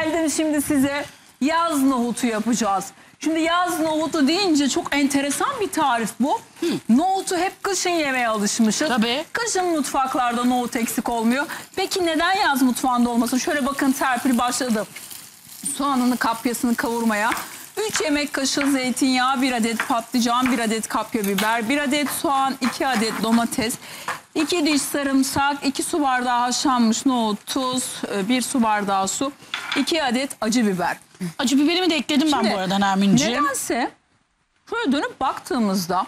geldim şimdi size yaz nohutu yapacağız. Şimdi yaz nohutu deyince çok enteresan bir tarif bu. Nohutu hep kışın yemeye alışmışız. Tabii. Kışın mutfaklarda nohut eksik olmuyor. Peki neden yaz mutfağında olmasın? Şöyle bakın, Serpil başladı. Soğanını, kapyasını kavurmaya. 3 yemek kaşığı zeytinyağı, 1 adet patlıcan, 1 adet kapya biber, 1 adet soğan, 2 adet domates, 2 diş sarımsak, 2 su bardağı haşlanmış nohut, tuz, 1 su bardağı su, 2 adet acı biber. Acı biberimi de ekledim ben bu arada Nermin'ciğim. Nedense şöyle dönüp baktığımızda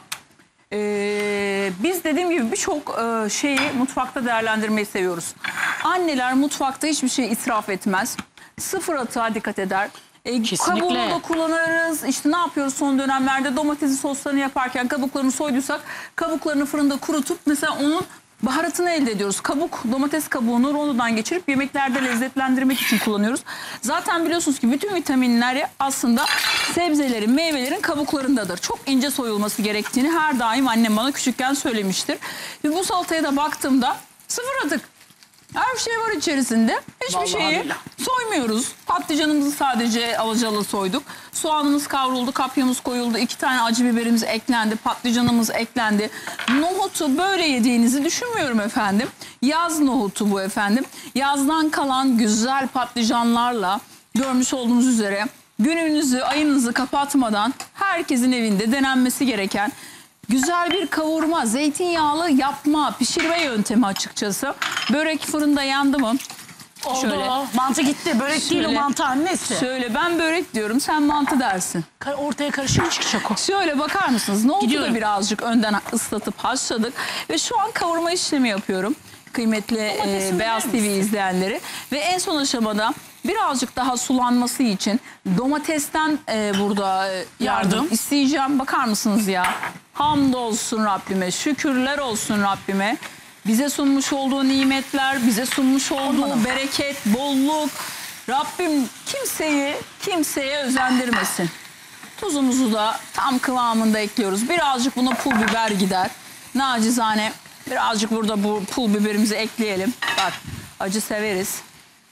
biz dediğim gibi birçok şeyi mutfakta değerlendirmeyi seviyoruz. Anneler mutfakta hiçbir şey israf etmez. Sıfır atığa dikkat eder. Kabuğunu da kullanırız. İşte ne yapıyoruz son dönemlerde, domatesi soslarını yaparken kabuklarını soyduysak kabuklarını fırında kurutup mesela onun baharatını elde ediyoruz. Domates kabuğunu rondodan geçirip yemeklerde lezzetlendirmek için kullanıyoruz. Zaten biliyorsunuz ki bütün vitaminler aslında sebzelerin, meyvelerin kabuklarındadır. Çok ince soyulması gerektiğini her daim annem bana küçükken söylemiştir. Ve bu salataya da baktığımda sıfır atık. Her şey var içerisinde. Hiçbir şeyi soymuyoruz. Patlıcanımızı sadece alacalı soyduk. Soğanımız kavruldu, kapyamız koyuldu. 2 tane acı biberimiz eklendi, patlıcanımız eklendi. Nohutu böyle yediğinizi düşünmüyorum efendim. Yaz nohutu bu efendim. Yazdan kalan güzel patlıcanlarla görmüş olduğunuz üzere gününüzü, ayınızı kapatmadan herkesin evinde denenmesi gereken güzel bir kavurma, zeytinyağlı yapma, pişirme yöntemi açıkçası. Börek fırında yandı mı? Oldu. Şöyle. Mantı gitti. Börek değil, o mantı annesi. Şöyle, ben börek diyorum, sen mantı dersin. Ortaya karışık çıkacak o. Şöyle bakar mısınız? Nohutu da birazcık önden ıslatıp haşladık. Ve şu an kavurma işlemi yapıyorum. Kıymetli Beyaz TV izleyenleri. Ve en son aşamada birazcık daha sulanması için domatesten burada yardım isteyeceğim. Bakar mısınız ya? Hamdolsun Rabbime, şükürler olsun Rabbime. Bize sunmuş olduğu nimetler, bize sunmuş olduğu bereket, bolluk. Rabbim kimseye özendirmesin. Tuzumuzu da tam kıvamında ekliyoruz. Birazcık buna pul biber gider. Nacizane birazcık burada bu pul biberimizi ekleyelim. Bak, acı severiz.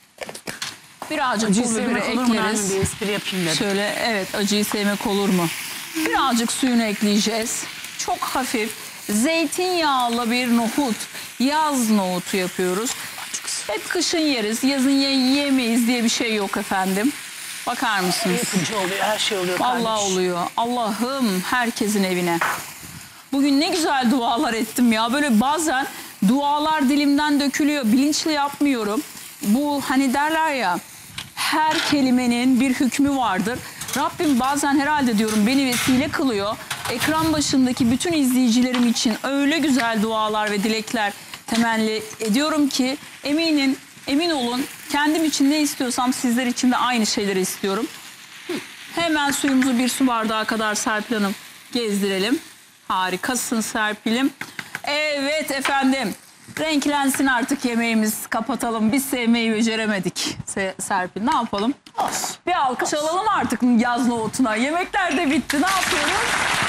Birazcık pul biberi ekleriz. Bir espri yapayım dedim. Şöyle, evet, acıyı sevmek olur mu? Birazcık suyunu ekleyeceğiz. Çok hafif zeytinyağlı bir nohut, yaz nohutu yapıyoruz. Hep kışın yeriz, yazın yiyemeyiz diye bir şey yok efendim. Bakar mısınız? Yapınca oluyor, her şey oluyor. Allah oluyor. Allah'ım herkesin evine. Bugün ne güzel dualar ettim ya. Böyle bazen dualar dilimden dökülüyor. Bilinçli yapmıyorum. Bu hani derler ya, her kelimenin bir hükmü vardır. Rabbim bazen herhalde diyorum beni vesile kılıyor. Ekran başındaki bütün izleyicilerim için öyle güzel dualar ve dilekler temenni ediyorum ki emin olun, kendim için ne istiyorsam sizler için de aynı şeyleri istiyorum. Hemen suyumuzu 1 su bardağı kadar Serpil Hanım gezdirelim. Harikasın Serpil'im. Evet efendim. Renklensin artık yemeğimiz. Kapatalım. Biz sevmeyi beceremedik. Serpil, ne yapalım? Bir alkış alalım artık yaz nohutuna. Yemekler de bitti. Ne yapıyoruz?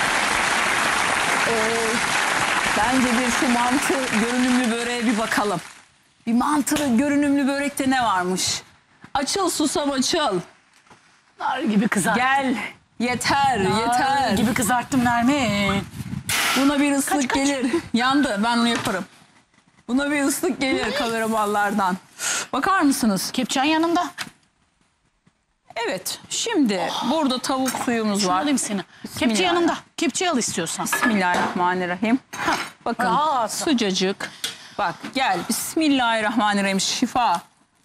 Bence bir şu mantı görünümlü böreğe bir bakalım. Bir mantı görünümlü börekte ne varmış? Açıl susam açıl. Nar gibi kızarttım. Gel. Yeter. Nar gibi kızarttım Nermin. Buna bir ıslık gelir. Yandı. Ben onu yaparım. Buna bir ıslık gelir kameramanlardan. Bakar mısınız? Kepçen yanımda. Evet. Şimdi burada tavuk suyumuz var. Alayım seni. Kepçe yanımda. Kepçeyi al istiyorsan. Bismillahirrahmanirrahim. Bakın sıcacık. Bak gel. Bismillahirrahmanirrahim. Şifa.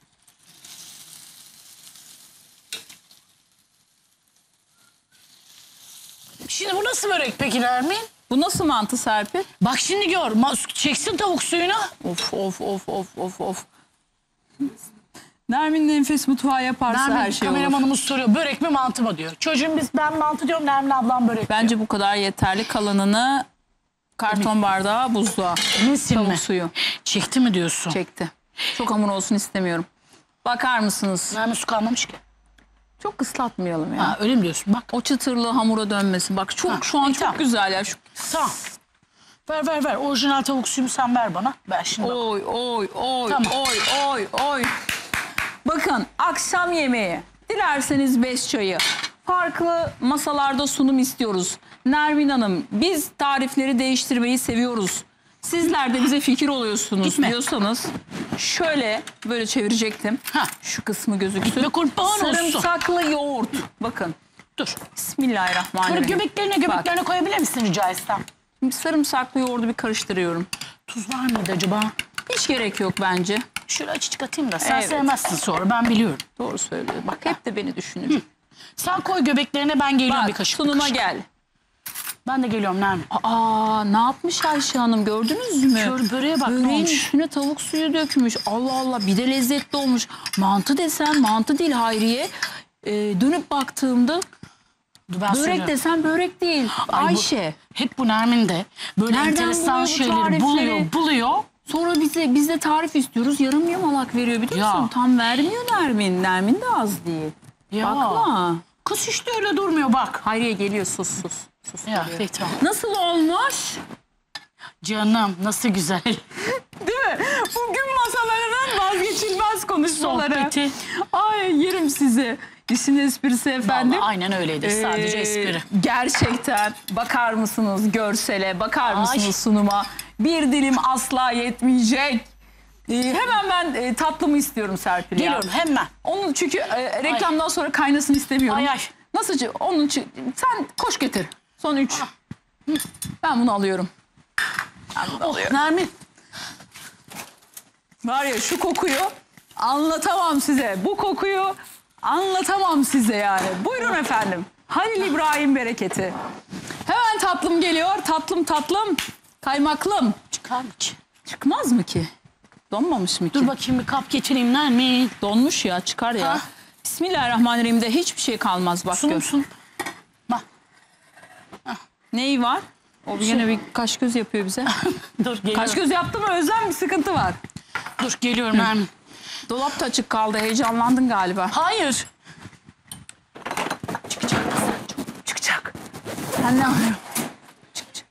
Şimdi bu nasıl börek peki Nermin? Bu nasıl mantı Serpil? Bak şimdi gör. Çeksin tavuk suyunu. Of. Nermin Nefes Mutfağı yaparsa Nermin, her şey olur. kameramanımız soruyor. Börek mi mantı mı diyor. Çocuğum ben mantı diyorum, Nermin ablam börek Bence diyor. bu kadar yeterli. Kalanını karton bardağa, buzluğa. Eminsin mi? Tavuk suyu. Çekti mi diyorsun? Çekti. Çok hamur olsun istemiyorum. Bakar mısınız? Nermin su kalmamış ki. Çok ıslatmayalım ya. Ha, öyle mi diyorsun? Bak. O çıtırlı hamura dönmesin. Bak şu an çok tamam. güzel ya. Tamam. Ver. Orijinal tavuk suyumu sen ver bana. Ben şimdi Oy. Tamam. Oy. Bakın akşam yemeği, dilerseniz 5 çayı. Farklı masalarda sunum istiyoruz. Nermin Hanım, biz tarifleri değiştirmeyi seviyoruz. Sizler de bize fikir oluyorsunuz Gitme. diyorsanız şöyle böyle çevirecektim. Ha. Şu kısmı gözüksün. Gitme kurban olsun. Sarımsaklı yoğurt. Bakın. Dur. Böyle Bismillahirrahmanirrahim. göbeklerine koyabilir misin rica etsem? Şimdi sarımsaklı yoğurdu bir karıştırıyorum. Tuz var mıydı acaba? Hiç gerek yok bence. Şöyle açıcık atayım da sen Evet. sevmezsin sonra ben biliyorum. Doğru söylüyor. Bak hep de beni düşünür. Sen koy göbeklerine ben geliyorum bir Bak kaşık. sunuma gel. Ben de geliyorum Nermin. Aa, ne yapmış Ayşe Hanım, gördünüz mü? Kör böreğe bak ne Böreğin olmuş. üstüne tavuk suyu dökmüş. Allah Allah, bir de lezzetli olmuş. Mantı desen mantı değil Hayriye. Dönüp baktığımda Dur ben börek söylüyorum. desen börek değil. Ay bu- Ayşe. Hep bu Nermin de böyle Nereden enteresan buluyor bu şeyleri tarifleri? buluyor. Sonra biz de tarif istiyoruz. Yarım yamalak veriyor biliyor Ya. musun? Tam vermiyor Nermin. Nermin de az değil. Ya. Bakma. Kız hiç de öyle durmuyor bak. Hayriye geliyor, sus. Sus Ya geliyor. peki tamam. Nasıl olmuş? Canım nasıl güzel. Değil mi? Bugün masalarının vazgeçilmez konuşmaları. Sohbeti. Ay yerim sizi. İşin esprisi efendim. Vallahi aynen öyledir sadece espri. Gerçekten bakar mısınız görsele, bakar Ay. mısınız sunuma? Bir dilim asla yetmeyecek. Hemen ben tatlımı istiyorum Serpil ya. Geliyorum hemen. Onun çünkü reklamdan sonra kaynasın istemiyorum. Ay, ay. Nasıl? Onun için sen koş getir. Son 3. Ben bunu alıyorum. Ben bunu alıyorum. Nermin. Var ya şu kokuyu anlatamam size. Bu kokuyu anlatamam size yani. Buyurun efendim. Halil İbrahim bereketi. Hemen tatlım geliyor. Tatlım. Kaymaklım. Çıkar mı ki? Çıkmaz mı ki? Donmamış mı ki? Dur bakayım bir kap getireyim Nermin. Donmuş ya, çıkar ya. Ha. Bismillahirrahmanirrahim de hiçbir şey kalmaz bak gör. Sunumsun. Bak. Neyi var? O yine bir kaş göz yapıyor bize. Dur geliyorum. Kaş göz yaptı mı Özlem, bir sıkıntı var. Dur geliyorum Nermin. Dolap da açık kaldı, heyecanlandın galiba. Hayır. Çıkacak. Ben ne yapıyorum? Çık.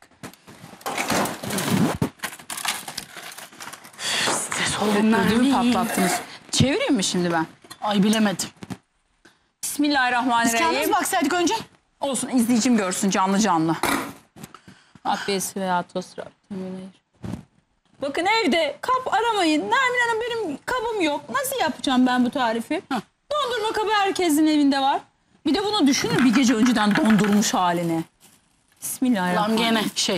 Stres oldum Ödümü Nermin. patlattınız. Çevireyim mi şimdi ben? Ay bilemedim. Biz Bismillahirrahmanirrahim. kendimiz baksaydık önce. Olsun, izleyicim görsün canlı. Abbesi veya tosra. Bakın evde kap aramayın. Nermin Hanım, benim kabım yok. Nasıl yapacağım ben bu tarifi? Dondurma kabı herkesin evinde var. Bir de bunu düşünün, bir gece önceden dondurmuş halini. Lan Bismillahirrahmanirrahim. gene şey.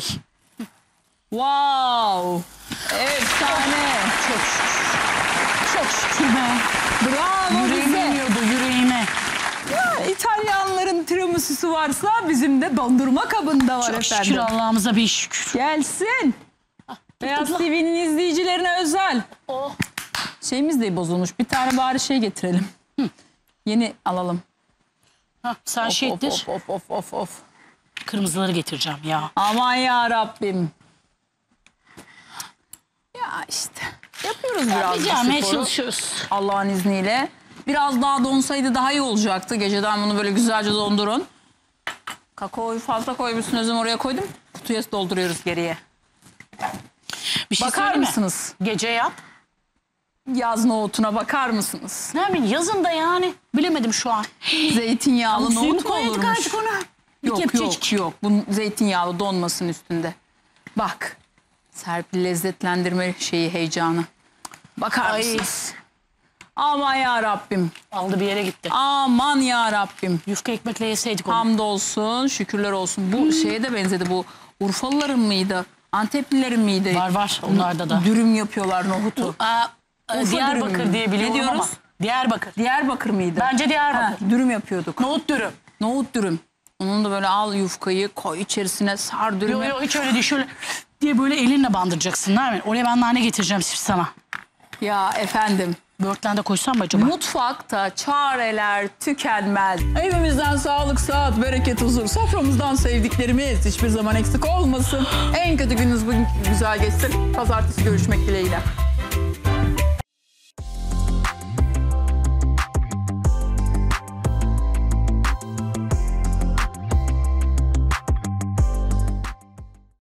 Wow. Efsane. Çok şükür be. Bravo Yüreğime bize. iniyordu yüreğime. Ya, İtalyanların tiramisu'su varsa bizim de dondurma kabında var Çok efendim. şükür Allah'ımıza bir şükür. Gelsin. Beyaz tıkla. TV'nin izleyicilerine özel. Oh. Şeyimiz de bozulmuş. Bir tane bari şey getirelim. Yeni alalım. Ha, sen şey ettir. Of. Kırmızıları getireceğim ya. Aman ya Rabbim. Ya işte. Yapıyoruz biraz Biz bu yapmaya sporu. çalışıyoruz. Allah'ın izniyle. Biraz daha donsaydı daha iyi olacaktı. Geceden bunu böyle güzelce dondurun. Kakaoyu fazla koymuşsun Özlem, oraya koydum. Kutuya dolduruyoruz geriye. Bir şey Bakar söyleyeyim mi? mısınız? Gece yap. Yaz nohutuna bakar mısınız? Nermin yazın da yani. Bilemedim şu an. Zeytinyağlı Suyunu nohut mu koyduk olurmuş? artık ona. Bir Yok kepçecik. yok. Bunun zeytinyağlı donmasın üstünde. Bak. Serpil lezzetlendirme şeyi, heyecanı. Bakar Ay. mısınız? Aman ya Rabbim. Aldı bir yere gitti. Aman ya Rabbim. Yufka ekmekle yeseydik onu. Hamdolsun, şükürler olsun. Bu şeye de benzedi. Bu Urfalıların mıydı? Anteplilerin miydi? Var onlarda da. Dürüm yapıyorlar nohutu. Urfa Diyarbakır dürüm mü? diye biliyorum Ne ama. diyoruz? Diyarbakır. Diyarbakır mıydı? Bence Diyarbakır. Ha, dürüm yapıyorduk. Nohut dürüm. Nohut dürüm. Onun da böyle al yufkayı, koy içerisine, sar dürümü. Yok hiç öyle değil. Şöyle diye böyle elinle bandıracaksın Nermin. Oraya ben nane getireceğim sana. Ya efendim. Böğürtlen de koysam mı acaba? Mutfakta çareler tükenmez. Evimizden sağlık, sıhhat, bereket, huzur. Soframızdan sevdiklerimiz hiçbir zaman eksik olmasın. En kötü gününüz bugün güzel geçsin. Pazartesi görüşmek dileğiyle.